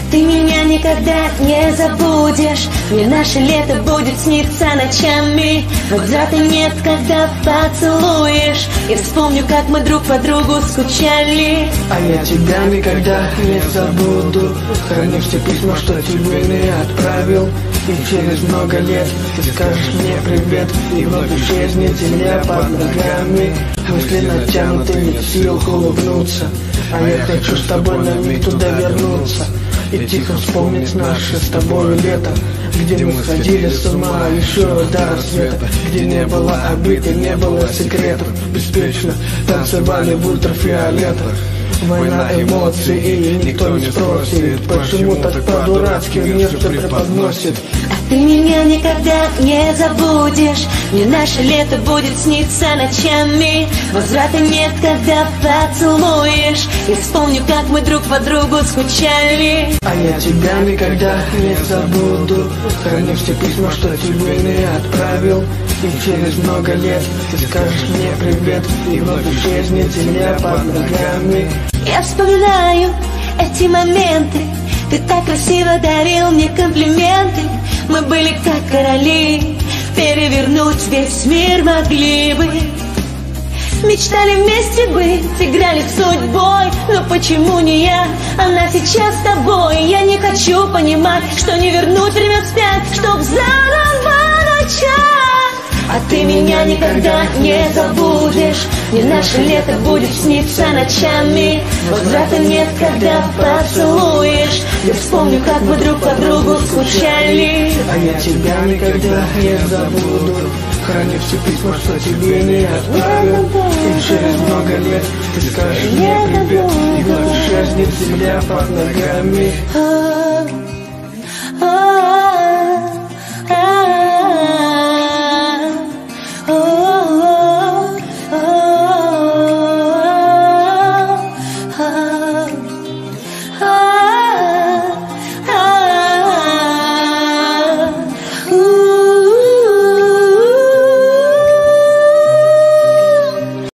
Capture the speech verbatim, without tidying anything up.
Ты меня никогда не забудешь. Мне наше лето будет сниться ночами. Возврата нет, когда поцелуешь. Я вспомню, как мы друг по другу скучали. А я тебя никогда не забуду. Храню все письма, что тебе не отправил. И через много лет ты скажешь мне привет. И вновь исчезнет земля под ногами. Мысли натянуты, нет сил улыбнуться. А я хочу с тобой на миг туда вернуться и тихо вспомнить наше с тобой лето, где мы сходили с ума еще до рассвета, где не было обид и не было секретов, беспечно танцевали в ультрафиолетах. Война эмоций, и никто не спросит, почему так по-дурацки мир все преподносит. А ты меня никогда не забудешь. Мне наше лето будет сниться ночами. Возврата нет, когда поцелуешь. Я вспомню, как мы друг по другу скучали. А я тебя никогда не забуду. Храню все письма, что тебе не отправил. И через много лет ты скажешь мне привет. И вновь исчезнет земля под ногами. Я вспоминаю эти моменты. Ты так красиво дарил мне комплименты. Мы были как короли, перевернуть весь мир могли бы. Мечтали вместе быть, играли в судьбой. Но почему не я, она сейчас с тобой? Я не хочу понимать, что не вернуть время вспять, чтоб заново начать. А ты меня никогда не забудешь. Мне наше лето будет сниться ночами. Возврата нет, когда поцелуешь. Я вспомню, как мы друг по другу скучали. А я тебя никогда не забуду. Храню все письма, что тебе не отправил. И через много лет ты скажешь мне привет. И вновь исчезнет земля под ногами.